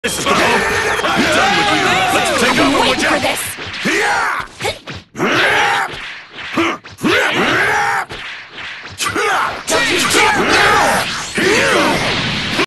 This is the moment. I'm done with you. Let's take over, would ya? this. Yeah!